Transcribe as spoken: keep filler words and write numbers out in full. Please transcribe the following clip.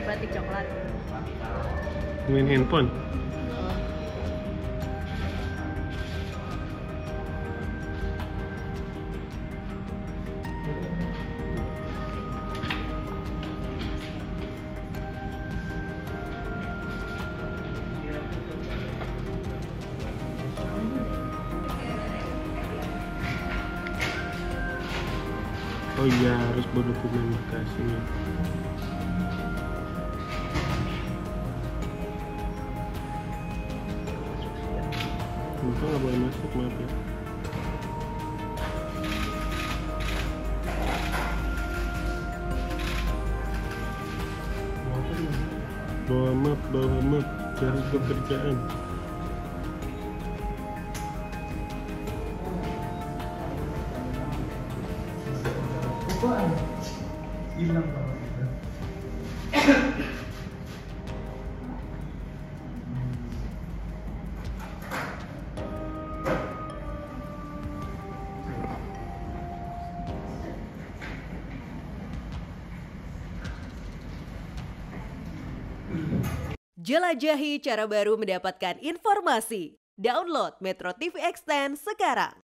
batik coklat. Main handphone. Oh iya, harus berdokumentasinya. Bapak nggak boleh masuk, maaf ya. Bawa map, bawa map, cari pekerjaan. Hilang kalau gitu. Jelajahi cara baru mendapatkan informasi. Download Metro T V Extend sekarang.